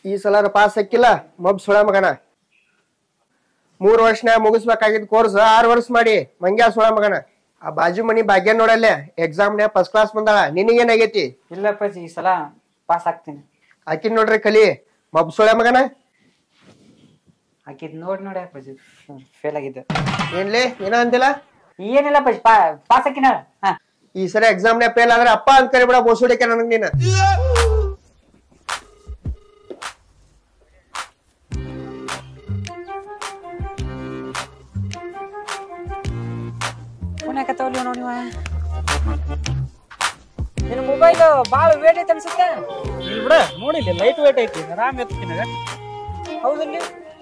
ಈ ಸಲ ಪಾಸ್ ಹಾಕಿಲ್ಲ ಮಬ್ ಸುಳ ಮಗನ 3 ವರ್ಷನ್ಯಾಗ ಮುಗಿಸ್ಬೇಕಾಗಿದ್ ಕೋರ್ಸ್ 6 ವರ್ಷ ಮಾಡಿ ಮಂಗ್ಯಾ ಸುಳ ಮಗನ. ಆ ಬಾಜು ಮನಿ ಭಾಗ್ಯ ನೋಡಲ್ಲೇ ಎಕ್ಸಾಮ್ನ್ಯಾಗ ಫಸ್ಟ್ ಕ್ಲಾಸ್ ಬಂದಾಳ. ನಿನಗೇನಾಗೈತಿ? ಇಲ್ಲಪ್ಪಾಜಿ ಈ ಸಲ ಪಾಸ್ ಆಗ್ತೀನಿ. ಆಕಿನ್ ನೋಡ್ರಿ ಕಲಿ ಮಬ್ ಸುಳ ಮಗನ. ಆಕಿದ್ ನೋಡಿ ಅಪ್ಪಾಜಿ ಫೇಲ್ ಆಗಿದ್ದೆ. ಏನ್ಲಿ ಏನ ಅಂತಿಲ್ಲ? ಏನಿಲ್ಲ ಅಪ್ಪಾಜಿ ಪಾಸ್ ಹಾಕಿನ. ಈ ಸಲ ಎಕ್ಸಾಮ್ನ್ಯಾಗ ಫೇಲ್ ಆದ್ರೆ ಅಪ್ಪ ಅಂತ ಕರಿಬೇಡ ಬೋಸುಡಿಕೆ ನನಗ್ ನೀನ. ನಿನ್ ಮೊಬೈಲ್ ಬಾಳ ವೇಟ್ ಐತೆ ಅನ್ಸುತ್ತೆ. ಇಲ್ಲಿ ಬಿಡ ನೋಡಿಲ್ಲ ಲೈಟ್ ವೇಟ್ ಐತಿ ಆರಾಮ್ ಎತ್ತಿನಾಗ. ಹೌದಲ್ಲಿ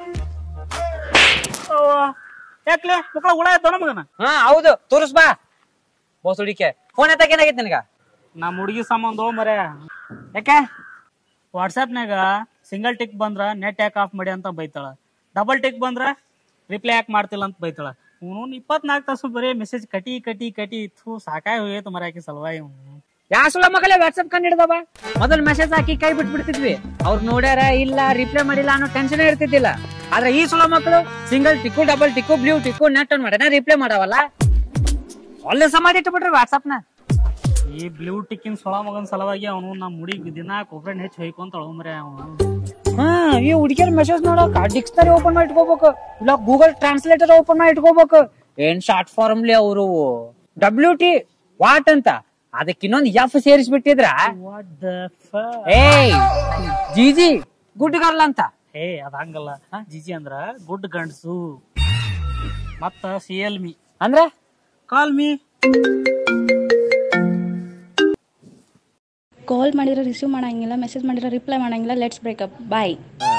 ಯಾಕ್ಲೆ ಮಕ್ಕಳ ಹುಳ ಆಯ್ತು ನಮಗನ. ಹೌದು ತೋರಿಸ್ ಬಾ ಬೋಸುಡಿಕೆ. ಫೋನ್ ಎತ್ತಾಕ ಏನಾಗೈತಿ ನಿನಗ? ನಮ್ಮ ಹುಡುಗಿ ಸಂಬಂಧ ಮರ. ಯಾಕೆ ವಾಟ್ಸಾಪ್ನಾಗ ಸಿಂಗಲ್ ಟಿಕ್ ಬಂದ್ರ ನೆಟ್ ಯಾಕೆ ಆಫ್ ಮಾಡಿ ಅಂತ ಬೈತಾಳ, ಡಬಲ್ ಟಿಕ್ ಬಂದ್ರ ರಿಪ್ಲೈ ಯಾಕೆ ಮಾಡ್ತಿಲ್ಲ ಅಂತ ಬೈತಾಳ. 24 ತಾಸು ಬರೀ ಮೆಸೇಜ್ ಕಟಿ ಕಟಿ ಕಟಿ ಸಾಕಾಗಿ ಹೋಗೈತು ಮರಾಕಿ ಸಲುವಾಗಿ. ಯಾ ಸುಳ್ಳ ಮಗಲೇ ವಾಟ್ಸ್ಆಪ್ ಕಂಡು ಹಿಡ್ದವ. ಮೊದಲ್ ಮೆಸೇಜ್ ಹಾಕಿ ಕೈ ಬಿಟ್ಬಿಡ್ತಿದ್ವಿ, ಅವ್ರು ನೋಡ್ಯಾರ ಇಲ್ಲ ರಿಪ್ಲೈ ಮಾಡಿಲ್ಲ ಅನ್ನೋ ಟೆನ್ಷನ್ ಇರ್ತಿದ್ದಿಲ್ಲ. ಆದ್ರೆ ಈ ಸುಳ್ಳ ಮಕ್ಕಳು single tick double tick blue tick net on ಮಾಡ್ಯಾನ ರಿಪ್ಲೈ ಮಾಡವಲ್ಲ. ಒಳ್ಳೆ ಸಮಾಧಿ ಇಟ್ಬಿಟ್ರಿ ವಾಟ್ಸ್ಆಪ್ ನ. ಈ ಬ್ಲೂ ಟಿಕ್ಕಿನ ಸೊಳ ಮಗನ್ ಸಲುವಾಗಿ ಅವನು ನಮ್ಮ ಹುಡುಗಿ ದಿನ ಕೊಬ್ಬರಿ ಹೆಚ್ಚು ಹೊಯ್ಕೊಂತ ಮರ ಅವನು. ಈ ಹುಡುಗಿಯರ್ ಮೆಸೇಜ್ ನೋಡಕ್ ಡಿಕ್ಷನರಿ ಓಪನ್ ಮಾಡಿ ಇಟ್ಕೋಬೇಕು, ಇಲ್ಲ ಗೂಗಲ್ ಟ್ರಾನ್ಸ್ಲೇಟರ್ ಓಪನ್ ಮಾಡಿ ಇಟ್ಕೋಬೇಕು. ಏನ್ ಶಾರ್ಟ್ ಫಾರ್ಮ್ಲಿ ಅವರು WT ವಾಟ್ ಅಂತ ಅದಕ್ಕೆ ಇನ್ನೊಂದು ಎಫ್ ಸೇರಿಸ್ಬಿಟ್ಟಿದ್ರ ಜಿಜಿ ಗುಡ್ ಗರ್ಲ್ ಅಂತ. ಅದ ಹಂಗಲ್ಲ, ಜಿಜಿ ಅಂದ್ರ ಗುಡ್ ಗಂಡ್ಸು, ಮತ್ತ CL ಮೀ ಅಂದ್ರ ಕಾಲ್ ಮೀ. ಕಾಲ್ ಮಾಡಿದ್ರೆ ರಿಸೀವ್ ಮಾಡಂಗಿಲ್ಲ, ಮೆಸೇಜ್ ಮಾಡಿದ್ರೆ ರಿಪ್ಲೈ ಮಾಡಂಗಿಲ್ಲ. Let's breakup bye.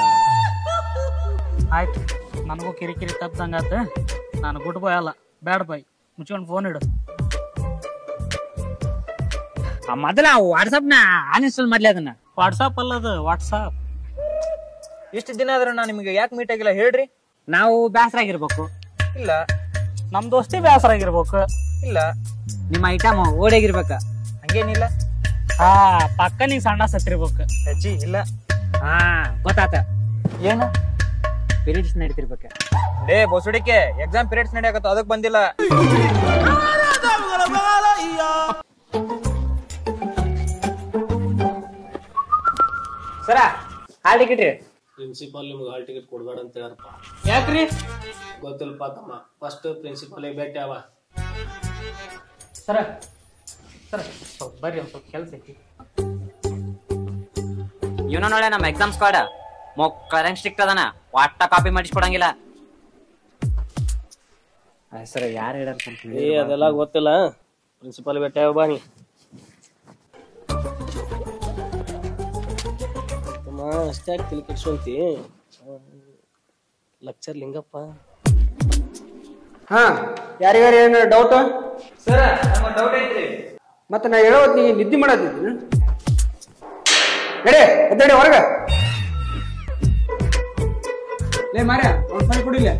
ಆಯ್ತು ನನಗೂ ಕಿರಿಕಿರಿ ತಪ್ಪದಂಗಾತ. ನಾನು ಗುಡ್ ಬಾಯ್ ಅಲ್ಲ ಬ್ಯಾಡ್ ಬಾಯ್. ಮುಚ್ಕೊಂಡು ಫೋನ್ ಇಡು. ಮೊದಲ ವಾಟ್ಸ್ಆಪ್ ನ ಅನ್ಇನ್ಸ್ಟಾಲ್ ಮಾಡ್ಲಿ ಅದನ್ನ. ವಾಟ್ಸಾಪ್ ಅಲ್ಲದ ವಾಟ್ಸಾಪ್. ಇಷ್ಟು ದಿನ ಆದ್ರೆ ನಾನು ನಿಮಗೆ ಯಾಕೆ ಮೀಟ್ ಆಗಿಲ್ಲ ಹೇಳ್ರಿ? ನಾವು ಬೇಸರ ಆಗಿರ್ಬೇಕು. ಇಲ್ಲ. ನಮ್ ದೋಸ್ತಿ ಬೇಸರ ಆಗಿರ್ಬೇಕು. ಇಲ್ಲ. ನಿಮ್ಮ ಐಟಮ್ ಓಡಾಗಿರ್ಬೇಕ. ಹಂಗೇನಿಲ್ಲ. ಪಕ್ಕ ನೀ ಸಣ್ಣ ಸತ್ತಿರ್ಬೇಕು. ಅಜ್ಜಿ ಇಲ್ಲ. ಗೊತ್ತಾತ. ಏನು ಪೀರಿಯಡ್ಸ್ ನಡೀತಿರ್ಬೇಕ. ಡೇ ಬೋಸುಡಿಕೆ ಎಕ್ಸಾಮ್ ಪೀರಿಯಡ್ಸ್ ನಡೆಯಕತ್ತ ಅದಕ್ಕೆ ಬಂದಿಲ್ಲ. ಸರ ಹಾಲ್ ಟಿಕೆಟ್ ರೀ. ಪ್ರಿನ್ಸಿಪಾಲ್ ನಿಮ್ಗೆ ಹಾಲ್ ಟಿಕೆಟ್ ಕೊಡ್ಬೇಡ ಅಂತ ಹೇಳ್ರಪ್ಪ. ಯಾಕ್ರಿ? ಗೊತ್ತಿಲ್ಪ ತಮ್ಮ. ಫಸ್ಟ್ ಪ್ರಿನ್ಸಿಪಾಲ್ ಭೇಟಿ ಅವ. ಸರ ಸರ್ ಸ್ವಲ್ಪ ಬರ್ರಿ, ಒಂದ್ ಸ್ವಲ್ಪ ಕೆಲಸ ಐತಿ. ಇವನ ನೋಳೆ ನಮ್ಮ ಎಕ್ಸಾಮ್ ಸ್ಕ್ವಾಡ್ ಕರೆಂಟ್ ಸ್ಟ್ರಿಕ್ಟ್ ಅದಾನ, ಒಟ್ಟ ಕಾಪಿ ಮಾಡಿಸ್ಕೊಡಂಗಿಲ್ಲ. ಸರ್ ಯಾರು ಹೇಳಾರ? ಅದೆಲ್ಲ ಗೊತ್ತಿಲ್ಲ. ಪ್ರಿನ್ಸಿಪಾಲ್ ಭೇಟಿ ಅವ ಬಾನಿ. ಅಷ್ಟೇ ತಲೆ ಕೆಡ್ಸೋಂತಿ. ಲೆಕ್ಚರ್ ಲಿಂಗಪ್ಪ. ಯಾರಿಗಾರ ಏನು ಡೌಟ್? ಸರ್ ನಮ್ಮ ಡೌಟ್ ಐತ್ರಿ. ಮತ್ತೆ ನಾ ಹೇಳೋದ್ ನೀ ನಿದ್ದೆ ಮಾಡತ್ತಿದ್ದೀನಿ. ನಡೆ ಎದ್ದಡಿ ಹೊರಗ. ಲೇ ಮಾರ್ಯ ಒಂದು ಫೈಲ್ ಕೊಡಿಲ್ಲ.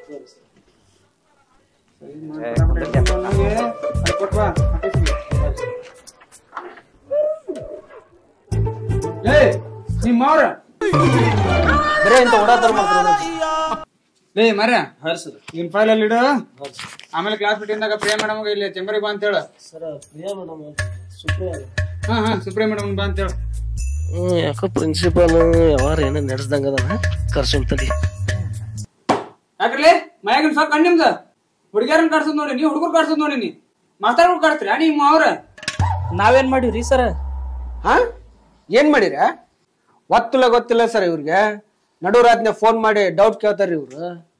ನಿಮ್ಮವ್ರ ಬರೇ ಇಂತ ಓಡಾತಾರ ಮಾಡ್ತಾರ. ಲೇ ಮಾರ್ಯ ಇನ್ ಫೈಲ್ ಅಲ್ಲಿ ಇಡು. ಆಮೇಲೆ ಕ್ಲಾಸ್ ಬಿಟ್ಟಿಂದಾಗ ಪ್ರಿಯಾ ಮೇಡಮ್ ಇಲ್ಲಿ ಚೆಂಬರಿಗೆ ಬಾ ಅಂತ ಹೇಳ. ಪ್ರಿಯಾ ಮೇಡಮ್ ಸುಪ್ರಿಯಾ. ಸುಪ್ರಿಯಾ ಮೇಡಮ್ ಬಾ ಅಂತ ಹೇಳ. ಯಾಕೋ ಪ್ರಿನ್ಸಿಪಾಲ್ ಯಾವಾರ ಏನೋ ನಡೆಸ್ದಂಗ ಅದ ಕರ್ಸಂತಲಿ. ಯಾಕ್ರಿ ಮಯಾಗಿನ ಸ್ವಲ್ಪ ಕಣ್ಣು ನಿಮ್ದ ಹುಡುಗಿಯರನ್ನ ಕಾಡ್ಸದ್ ನೋಡಿ, ನೀವು ಹುಡುಗರು ಕಾಡ್ಸದ್ ನೋಡಿ. ನೀ ಮಾತಾಡ್ಬಿಟ್ಟು ಕಾಡ್ತೀರಾ ನಿಮ್ಮ ಅವ್ರ? ನಾವೇನ್ ಮಾಡಿವ್ರಿ ಸರ್? ಏನ್ ಮಾಡಿರ? ಗೊತ್ತಿಲ್ಲ ಸರ್ ಇವ್ರಿಗೆ. ನಡು ರಾತ್ರಿ ಫೋನ್ ಮಾಡಿ ಡೌಟ್ ಕೇಳ್ತಾರ್ರಿ ಇವ್ರು.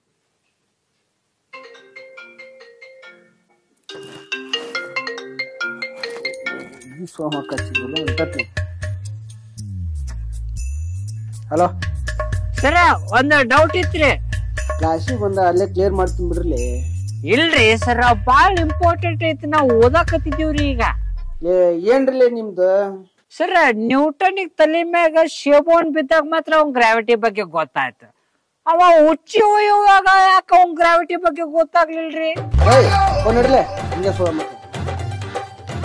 ಹಲೋ ಸರ ಒಂದ್ ಡೌಟ್ ಇತ್ರಿ. ಕ್ಲಾಸಿಗೆ ಬಂದ ಅಲ್ಲೇ ಕ್ಲಿಯರ್ ಮಾಡ್ತೀನಿ ಬಿಡ್ರಿ. ಇಲ್ರಿ ಸರ್ ಬಾಳ ಇಂಪಾರ್ಟೆಂಟ್ ಐತಿ, ನಾವು ಓದಾಕತ್ತಿದೀವ್ರಿ ಈಗ. ಏನ್ರಿ ನಿಮ್ದು? ಸರ್ ನ್ಯೂಟನಿಗ್ ತಲೆ ಮ್ಯಾಗ ಶೇಬೋನ್ ಬಿದ್ದಾಗ ಮಾತ್ರ ಅವ್ನ್ ಗ್ರಾವಿಟಿ ಬಗ್ಗೆ ಗೊತ್ತಾಯ್ತು. ಅವ ಹುಚ್ಚಿ ಹೋಯುವಾಗ ಯಾಕ ಅವ್ನ್ ಗ್ರಾವಿಟಿ ಬಗ್ಗೆ ಗೊತ್ತಾಗ್ಲಿಲ್ರಿ?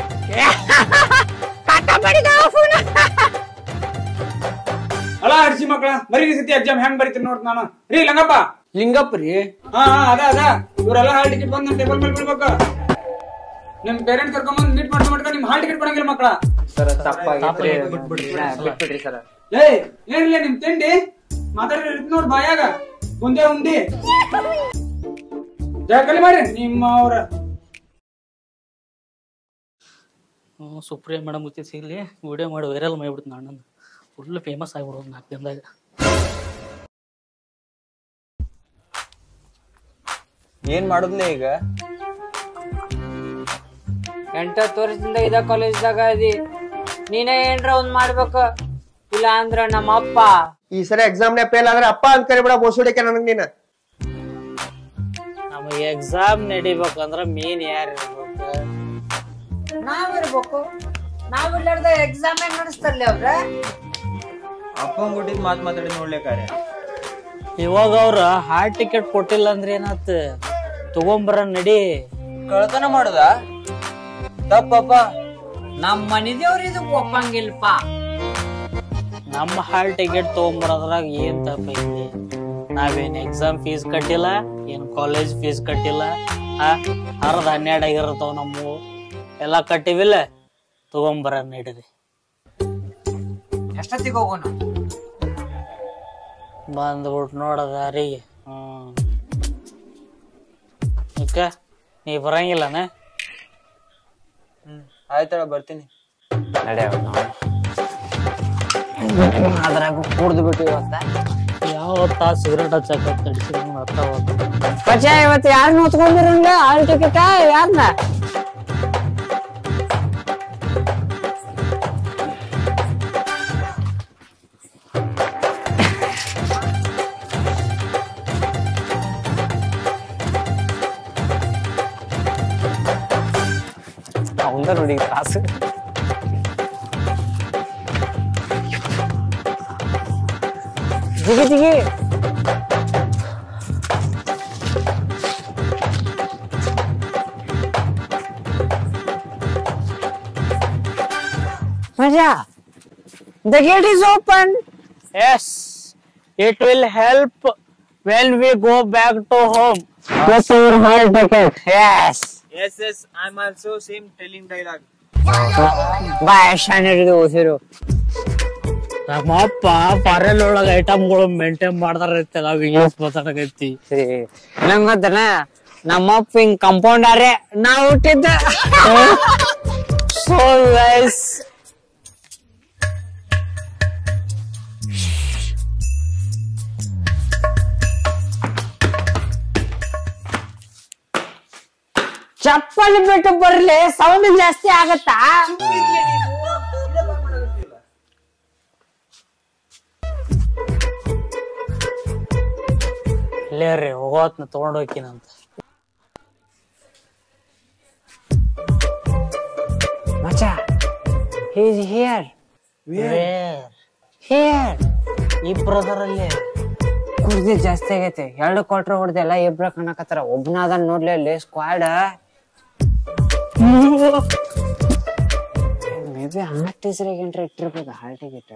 ಅಲ್ಲ ಅಡ್ಸಿ ಮಕ್ಕಳ ಮಕ್ಕಳ ಬರೀ ಸತಿ ಎಕ್ಸಾಮ್ ಹೆಂಗ್ ಬರೀತೀನಿ ನೋಡ್ ನಾನು. ರೀ ಲಂಗಪ್ಪ. ಲಿಂಗಪ್ಪ ರೀ. ಹಾ ಅದ ಇವ್ರೆಲ್ಲ ಹಾಲ್ ಟಿಕೆಟ್ ಬಂದ್ ಟೇಬಲ್ ಮೇಲೆ ಬಿಡ್ಬೇಕು. ನಿಮ್ ಪೇರೆಂಟ್ಸ್ ಕರ್ಕೊಂಡ್ ಮೀಟ್ ಮಾಡ್ಕೊಂಡ್ ನಿಮ್ ಹಾಲ್ ಟಿಕೆಟ್ ಕೊಡಂಗಿಲ್ಲ ಮಕ್ಕಳ. ಸರ್ ಬಿಟ್ಬಿಡ್ರಿ ಸರ್. ಏನಿಲ್ಲ ನಿಮ್ ತಿಂಡಿ ಮಾತಾಡಿ ನೋಡ್ ಬಾಯಾಗ ಮುಂದೆ ಉಂಡಿ ಜಾಕಲಿ ಮಾಡ್ರಿ ನಿಮ್ಮ ಅವ್ರ. ಸುಪ್ರಿಯಾ ಮೇಡಮ್ ಗೊತ್ತಿ ಸಿಗ್ಲಿ ವಿಡಿಯೋ ಮಾಡಿ ವೈರಲ್ ಮಾಡಿಬಿಡ್ತು ನಾನು ಫುಲ್ ಫೇಮಸ್ ಆಗ್ಬಿಡೋದು 4 ದಿನದಾಗ. ಏನ್ ಮಾಡುದ್ಲೆ ಈಗ? 8 ವರ್ಷದಿಂದ ಇದ ಕಾಲೇಜ್ದಾಗ ಅದಿ, ನೀನೇ ಏನ್ರ ಒಂದ್ ಮಾಡ್ಬೇಕ, ಇಲ್ಲ ಅಂದ್ರ ನಮ್ಮ ಅಪ್ಪ. ಈ ಸರಿ ಎಕ್ಸಾಮ್ ನೇ ಫೇಲ್ ಆದ್ರೆ ಅಪ್ಪ ಅಂತ ಕರಿಬೇಡ ಬೋಸುಡಿಕೆ ನನಗ್ ನೀನ. ನಮಗೆ ಎಕ್ಸಾಮ್ ನಡಿಬೇಕಂದ್ರ ಮೇನ್ ಯಾರು ಇರ್ಬೇಕು? ನಾವಿರ್ಬೇಕು. ನಾವಿಲ್ಲಾರ್ದ ಎಕ್ಸಾಮ್ ಹೆಂಗ್ ನಡೆಸ್ತಾರಲ್ಲ ಅವ್ರ? ಅಪ್ಪಂಗ್ ಕೊಟ್ಟಿದ್ ಮಾತಾಡಿ ನೋಡ್ಲೇಕಾರೆ. ಇವಾಗ ಅವ್ರ ಹಾಲ್ ಟಿಕೆಟ್ ಕೊಟ್ಟಿಲ್ಲ ಅಂದ್ರೆ ಏನಾತ್? ತಗೊಂಬರ ನಡಿ. ಕಳ್ತನ ಮಾಡುದ ತಪ್ಪಪ್ಪ. ನಮ್ ಮನಿದೇವ್ರ ಇದಕ್ ಒಪ್ಪಂಗಿಲ್ಪ. ನಮ್ಮ ಹಾಲ್ ಟಿಕೆಟ್ ತಗೊಂಬರೋದ್ರಾಗ ಏನ್ ತಪ್ಪೈತಿ? ನಾವೇನ್ ಎಕ್ಸಾಮ್ ಫೀಸ್ ಕಟ್ಟಿಲ್ಲ, ಏನ್ ಕಾಲೇಜ್ ಫೀಸ್ ಕಟ್ಟಿಲ್ಲ. ಅರ್ಧ 12 ಆಗಿರ್ತಾವ ನಮ್ಮ ಎಲ್ಲಾ ಕಟ್ಟಿವಿಲ್ಲ. ತಗೊಂಬರ ನಡೀರಿ. ಎಷ್ಟೊತ್ತಿಗೆ ಹೋಗೋಣ? ಬಂದ್ಬಿಟ್ಟು ನೋಡದಾರಿಗೆ. ಓಕೆ, ನೀ ಬರಂಗಿಲ್ಲನ? ಆಯ್ತಳ ಬರ್ತೀನಿ. ಅದ್ರಾಗ ಕುಡ್ದು ಬಿಟ್ಟು ಇವತ್ತ ಯಾವತ್ತ ಸಿಗರೇಟ್ ಹಚ್ಚಕ ತಡಿಸಿ ಇವತ್ತು ಯಾರನ್ನ ಹೊತ್ಕೊಂಡಿರಂಗ ಹಾಲ್ ಟಿಕೆಟ್ ಯಾರನ್ನ? ಅವಂದ ನೋಡಿ ಕ್ಲಾಸ್. ಜಿಗಿ ಜಿಗಿ ಮಜಾ. The gate is open. Yes, it will help when we go back to home. Plus your hall ticket. Yes. Yes, I'm also same telling dialogue. ಬಾಯ್ ಶಾನಿಡಿದು ಉಸಿರು. ನಮ್ಮ ಅಪ್ಪ ಫಾರೆಲ್ ಒಳಗ ಐಟಮ್ಗಳು ಮೇಂಟೈನ್ ಮಾಡ್ತಾರ, ನಾವ್ ಇಂಗ್ಲಿಷ್ ಮಾತಾಡಕೈತಿ. ನಂಗ್ ಗೊತ್ತನ, ನಮ್ಮಪ್ಪ ಹಿಂಗ್ ಕಂಪೌಂಡರೇ ನಾವ್ ಹುಟ್ಟಿದ್ದ. So nice. ಚಪ್ಪಲಿ ಬಿಟ್ಟು ಬರ್ಲಿ, ಸೌಂಡ್ ಜಾಸ್ತಿ ಆಗತ್ತಾ? ಇಲ್ಲೇ ರೀ ಹೋಗೋತ್ನ ತಗೊಂಡ್ ಹೋಕಿನಂತ. ಮಚ್ಚ, he is here. Here. ಇಬ್ರದರಲ್ಲಿ ಕುಡ್ದಿ ಜಾಸ್ತಿ ಆಗೈತೆ. 2 ಕ್ವಾರ್ಟರ್ ಹೊಡ್ದೆಲ್ಲ ಇಬ್ರ ಕಣಕತ್ತಾರ. ಒಬ್ನಾದ ನೋಡ್ಲಿ ಅಲ್ಲಿ ಸ್ಕ್ವಾಡ್. ಮೇ ಬಿ ಹಾರ್ಟ್ ಹೆಸರಿಗೆ ಎಂಟ್ರಿ ಇಟ್ಟಿರ್ಬೇಕು ಹಾಲ್ ಟಿಕೆಟ್.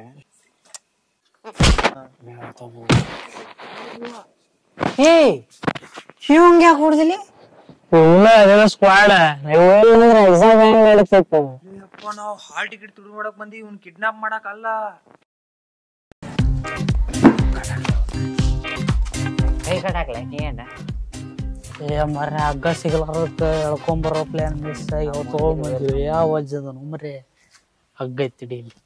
ಏ ಇವಂಗ ಯಾಕೆ ಹೊಡ್ದಿಲಿ? ಅದೆಲ್ಲ ಸ್ಕ್ವಾಡ್. ಎಕ್ಸಾಮ್ ಹೆಂಗ್ ನಡೀತೈತೆ? ನಾವು ಹಾಲ್ ಟಿಕೆಟ್ ತುಡು ಮಾಡಕ್ ಬಂದಿ, ಇವ್ನ್ ಕಿಡ್ನಾಪ್ ಮಾಡಕ್ ಅಲ್ಲ. ಕೈ ಕಟ್ಟಾಕ್ಲ ಏನ? ಮರ ಹಗ್ಗ ಸಿಗಲಾರದಕ್ಕ ಎಳ್ಕೊಂಬರೋ ಪ್ಲಾನ್ ಮಿಸ್ ಆಗಿ ಅವ್ ತಗೊಂಡ್ಬಂದ್ವಿ. ಯಾವ ವಜ್ಜದ ಮರೆ ಹಗ್ಗ ಐತಿ ಡೈಲಿ.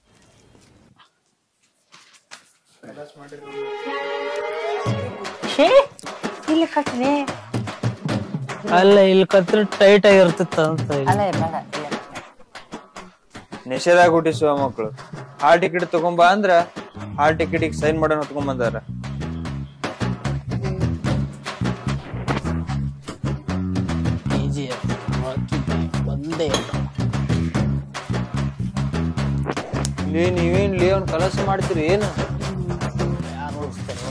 ಇಲ್ಲಿ ಕಟ್ರಿ. ಅಲ್ಲ ಇಲ್ಲಿ ಕತ್ರ ಟೈಟ್ ಆಗಿರ್ತಿತ್ತ ಅಂತ. ಅಲ್ಲ ಬೇಡ. ನೆಶೆದಾಗ ಹುಟ್ಟಿಸುವ ಮಕ್ಕಳು ಹಾಲ್ ಟಿಕೆಟ್ ತಗೊಂಬ ಅಂದ್ರ ಹಾಲ್ ಟಿಕೆಟ್ ಸೈನ್ ಮಾಡೋಣ ತಗೊಂಡ್ ಬಂದಾರ. ಒಂದೇ ನೀವೇನ್ ಅವ್ನ ಕೆಲಸ ಮಾಡ್ತೀರಿ ಏನು? ಯಾರು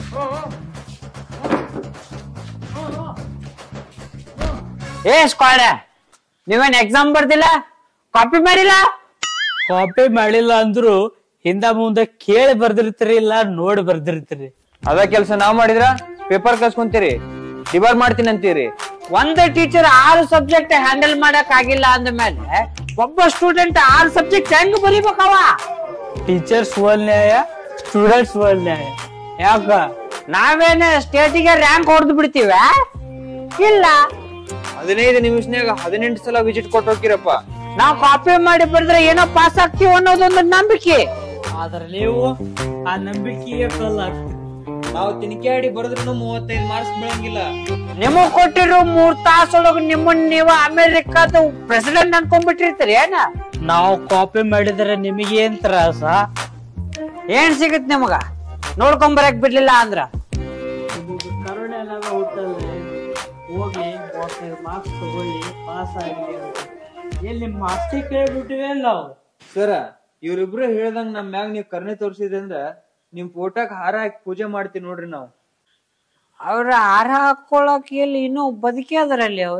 ಏ ಸ್ಕ್ವಾಡ್, ನೀವೇನ್ ಎಕ್ಸಾಮ್ ಬರ್ದಿಲ್ಲ? ಕಾಪಿ ಮಾಡಿಲ್ಲ? ಕಾಪಿ ಮಾಡಿಲ್ಲ ಅಂದ್ರು ಹಿಂದ ಮುಂದೆ ಕೇಳಿ ಬರ್ದಿರ್ತೀರಿ ಇಲ್ಲ ನೋಡಿ ಬರ್ದಿರ್ತೀರಿ. ಅದ ಕೆಲ್ಸ ನಾವ್ ಮಾಡಿದ್ರ ಪೇಪರ್ ಕಸ್ಕೊಂತೀರಿ, ಡಿಬಾರ್ ಮಾಡ್ತೀನಿ ಅಂತೀರಿ. ಒಂದ್ ಟೀಚರ್ 6 ಸಬ್ಜೆಕ್ಟ್ ಹ್ಯಾಂಡಲ್ ಮಾಡಕ್ ಆಗಿಲ್ಲ ಅಂದ್ಮೇಲೆ ಒಬ್ಬ ಸ್ಟೂಡೆಂಟ್ 6 ಸಬ್ಜೆಕ್ಟ್ ಹೆಂಗ್ ಬರೀಬೇಕವ? ಟೀಚರ್ಸ್ ವರ್ಲ್ಡ್ ನ್ಯಾಯ, ಸ್ಟೂಡೆಂಟ್ಸ್ ವರ್ಲ್ಡ್ ನ್ಯಾಯ. ಯಾಕ ನಾವೇನ ಸ್ಟೇಟಿಗೆ ರ್ಯಾಂಕ್ ಹೊಡೆದು ಬಿಡ್ತೀವ? ಇಲ್ಲ, 15 ನಿಮಿಷನ್ಯಾಗ 18 ಸಲ ವಿಸಿಟ್ ಕೊಟ್ಟು ಹೋಗಿರಪ್ಪ. ನಾವ್ ಕಾಪಿ ಮಾಡಿ ಬರೆದ್ರೆ ಏನೋ ಪಾಸ್ ಆಗ್ತೀವಿ ಅನ್ನೋದೊಂದು ನಂಬಿಕೆ. ಆದ್ರ ನೀವು ಆ ನಂಬಿಕೆಯ ಕಲ್ಲ. ನಾವು ತಿನ್ಕಾಡಿ ಬರೆದ್ರು 35 ಮಾರ್ಕ್ಸ್ ಬೀಳಂಗಿಲ್ಲ. ನಿಮಗ್ ಕೊಟ್ಟಿರೋ 3 ತಾಸೊಳಗ ನಿಮ್ಮನ್ನ ನೀವು ಅಮೆರಿಕಾದ ಪ್ರೆಸಿಡೆಂಟ್ ಅನ್ಕೊಂಡ್ಬಿಟ್ಟಿರ್ತೀರಿ ಏನ? ನಾವು ಕಾಪಿ ಮಾಡಿದ್ರೆ ನಿಮಗೇನ್ ತ್ರಾಸ? ಏನ್ ಸಿಗತ್ ನಿಮಗ ನೋಡ್ಕೊಂಬರಕ್ ಬಿಡ್ಲಿಲ್ಲ ಅಂದ್ರ? ಕರುಣೆ ಎಲ್ಲ ಹುಟ್ಟಲ್ರಿ. ಹೋಗಿ ಮಾರ್ಕ್ಸ್ ತಗೊಳ್ಳಿ, ಪಾಸ್ ಆಗಲಿ ಅಂತ ಎಲ್ಲಿ ಮಾಸ್ತಿ ಕೇಳ್ಬಿಟ್ಟಿವೆ ನಾವು. ಸರ, ಇವ್ರಿಬ್ರು ಹೇಳ್ದಂಗ ನಮ್ ಮ್ಯಾಗ ನೀವ್ ಕರ್ಣೆ ತೋರ್ಸಿದ್ರಿ ಅಂದ್ರ ನಿಮ್ ಫೋಟೋಕ್ ಹಾರ ಹಾಕಿ ಪೂಜೆ ಮಾಡ್ತೀವಿ ನೋಡ್ರಿ ನಾವು. ಅವ್ರ ಹಾರ ಹಾಕೊಳಕ್ ಎಲ್ಲಿ ಇನ್ನೂ ಬದುಕಿ ಅದರಲ್ಲಿ ಅವ್ರ.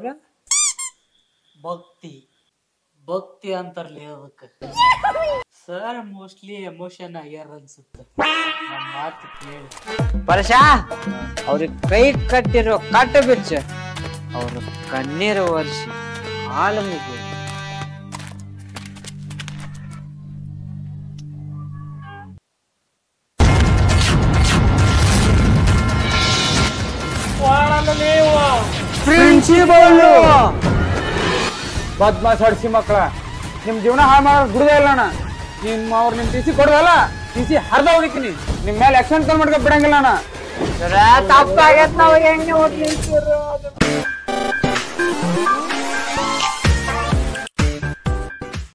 ಭಕ್ತಿ ಭಕ್ತಿ ಅಂತಾರಲಿ ಅದಕ್ಕೆ. ಸರ್ ಮೋಸ್ಟ್ಲಿ ಎಮೋಷನ್ ಆಗ್ಯಾರ ಅನ್ಸುತ್ತೆ ಮಾತು ಕೇಳಿ. ಪರಶ ಅವ್ರಿಗೆ ಕೈ ಕಟ್ಟಿರೋ ಕಟ್ಟ ಬಿಚ್ಚ ಅವ್ರ ಕಣ್ಣೀರು ವರ್ಷಿ ಹಾಲು ಮುಗಿ. ಬದ್ಮಾಸ್ ಹೊಡ್ಸಿ ಮಕ್ಕಳ, ನಿಮ್ ಜೀವನ ಹಾಳು ಮಾಡೋದು ಬಿಡುದೇ ಇಲ್ಲ ಅಣ್ಣ. ಅವ್ರು ನಿಮ್ ಟಿಸಿ ಕೊಡೋದಲ್ಲ, ಟಿಸಿ ಹರ್ದ ಹೊಡಿತೀನಿ. ನಿಮ್ ಮೇಲೆ ಆಕ್ಷನ್ ಕಾಲ್ ಮಾಡ್ಕೊ ಬಿಡಂಗಿಲ್ಲ ಅಣ್ಣ. ತಪ್ಪಾಗೈತ್ ನಾವ್ ಹೆಂಗೆ ಓದ್ಲಿ.